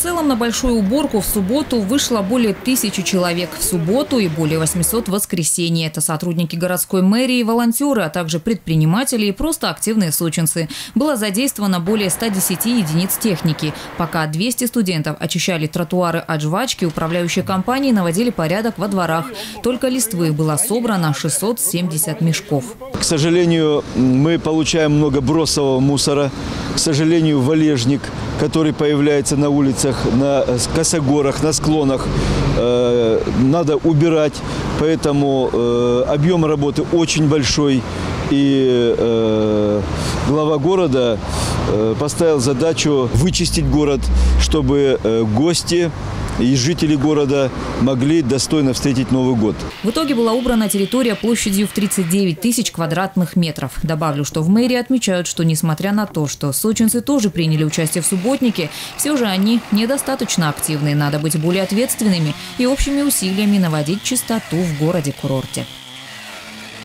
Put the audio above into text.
целом на большую уборку в субботу вышло более 1000 человек в субботу и более 800 в воскресенье. Это сотрудники городской мэрии, волонтеры, а также предприниматели и просто активные сочинцы. Было задействовано более 110 единиц техники. Пока 200 студентов очищали тротуары от жвачки, управляющие компании наводили порядок во дворах. Только листвы было собрано 670 мешков. К сожалению, мы получаем много бросового мусора. К сожалению, валежник, который появляется на улицах, на косогорах, на склонах, надо убирать. Поэтому объем работы очень большой. И глава города поставил задачу вычистить город, чтобы гости и жители города могли достойно встретить Новый год. В итоге была убрана территория площадью в 39 тысяч квадратных метров. Добавлю, что в мэрии отмечают, что несмотря на то, что сочинцы тоже приняли участие в субботнике, все же они недостаточно активны. Надо быть более ответственными и общими усилиями наводить чистоту в городе-курорте.